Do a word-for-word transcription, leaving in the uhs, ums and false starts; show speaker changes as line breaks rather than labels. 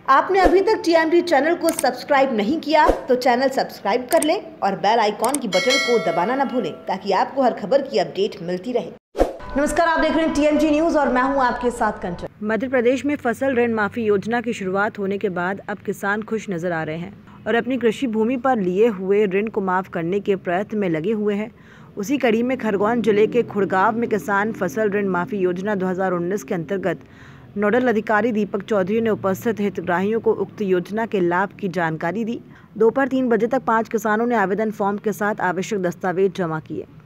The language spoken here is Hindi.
आपने अभी तक टीएमटी चैनल को सब्सक्राइब नहीं किया तो चैनल सब्सक्राइब कर लें और बेल आइकॉन की बटन को दबाना न भूलें ताकि आपको हर खबर की अपडेट मिलती रहे। नमस्कार, आप देख रहे हैं टीएमटी न्यूज़ और मैं हूं आपके साथ कंचन।
मध्य प्रदेश में फसल ऋण माफी योजना की शुरुआत होने के बाद अब किसान खुश नजर आ रहे हैं और अपनी कृषि भूमि पर लिए हुए ऋण को माफ करने के प्रयत्न में लगे हुए हैं। उसी कड़ी में खरगोन जिले के खुड़गांव में किसान फसल ऋण माफी योजना दो हज़ार उन्नीस के अंतर्गत नोडल अधिकारी दीपक चौधरी ने उपस्थित हितग्राहियों को उक्त योजना के लाभ की जानकारी दी। दोपहर तीन बजे तक पाँच किसानों ने आवेदन फॉर्म के साथ आवश्यक दस्तावेज जमा किए।